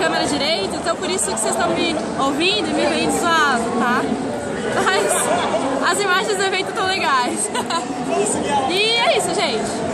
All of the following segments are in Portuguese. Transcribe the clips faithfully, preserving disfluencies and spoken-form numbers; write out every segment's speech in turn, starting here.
câmera direito, então por isso que vocês estão me ouvindo e me vendo zoado, tá? Mas as imagens do evento estão legais. E é isso, gente.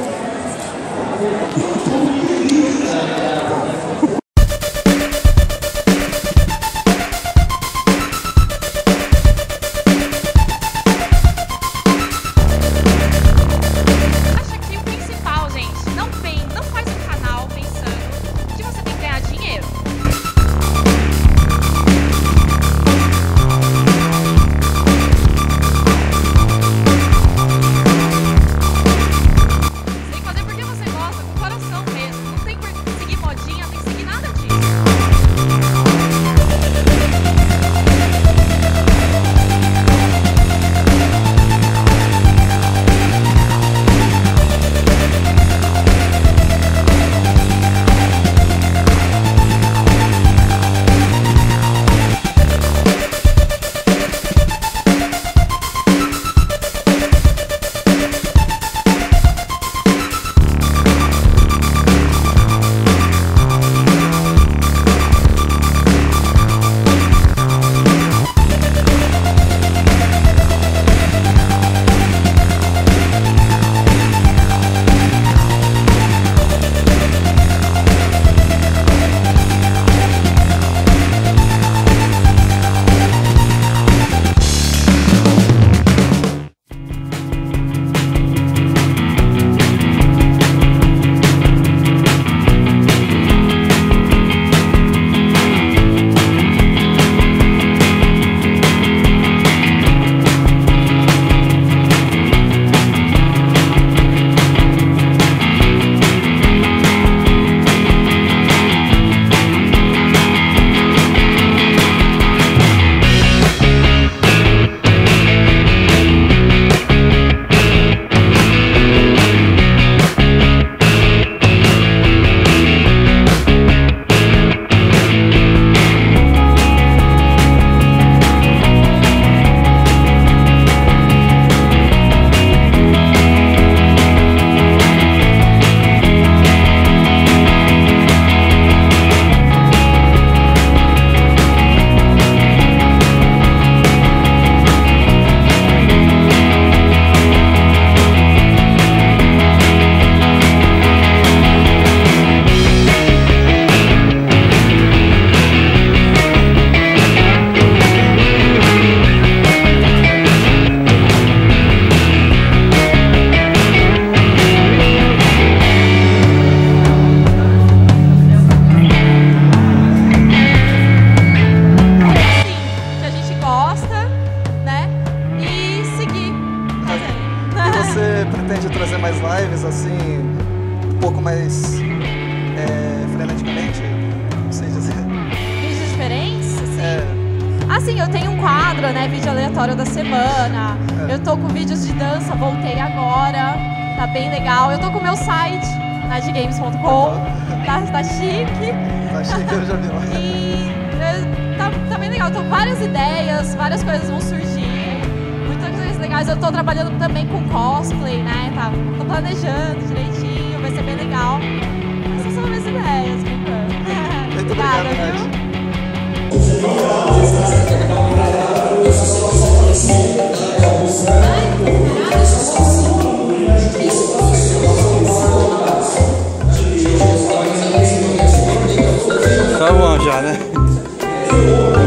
Pretende trazer mais lives assim, um pouco mais é, freneticamente, não sei dizer. Vídeos diferentes? Assim? É. Assim, eu tenho um quadro, né, vídeo aleatório da semana, é. Eu tô com vídeos de dança, voltei agora, tá bem legal. Eu tô com o meu site, na de games ponto com, tá, tá chique. Tá chique, eu já vi lá. E tá, tá bem legal, tô com várias ideias, várias coisas vão surgir. Legais. Eu tô trabalhando também com cosplay, né? Tá, tô planejando direitinho, vai ser bem legal. Essas são as minhas ideias, por enquanto. Muito Obrigada, obrigado, viu? Tá bom já, né?